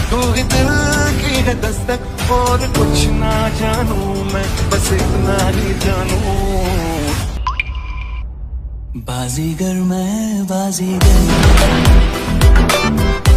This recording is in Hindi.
तू ही दिल की है दस्तक और कुछ ना जानू मैं, बस इतना ही जानू। बाजीगर मैं बाजीगर।